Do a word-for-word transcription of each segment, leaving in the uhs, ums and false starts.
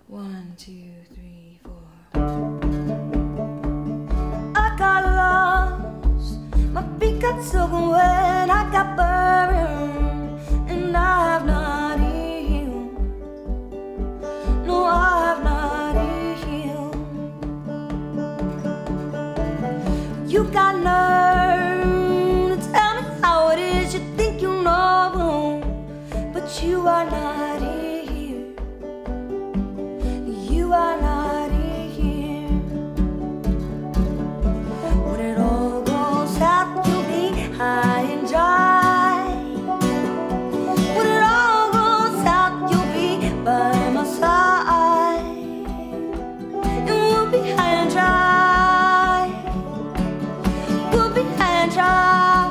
One, two, three, four. I got lost, my feet got soaking wet, I got burned, and I have not healed. No, I have not healed. You got nerve to tell me how it is. You think you know, but you are not here. You are not here. When it all goes south, you'll be high and dry. When it all goes south, you'll be by my side, and we'll be high and dry. We'll be high and dry.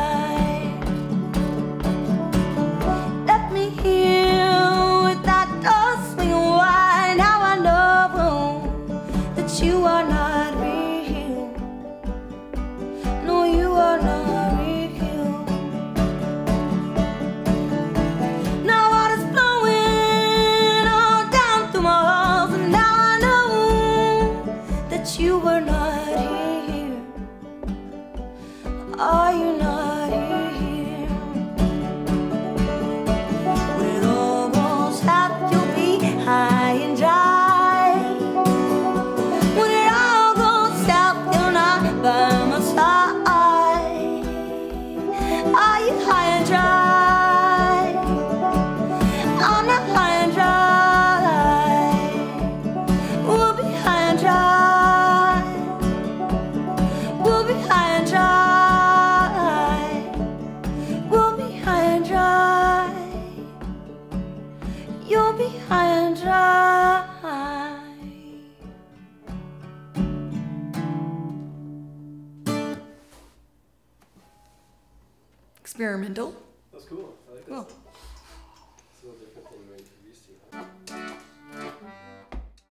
Let me hear with that door swinging wide. Now I know that you are not real. No, you are not real. Now water's flowing all down through my walls, and now I know that you were not here. Are you not here? When it all goes south, you'll be high and dry. When it all goes south, you're not by my side. Are you high and dry? I'm not high and dry. We'll be high and dry. We'll be high and dry. We'll be high and dry. You'll be high and dry. Experimental. That's cool. I like that. Cool. Stuff.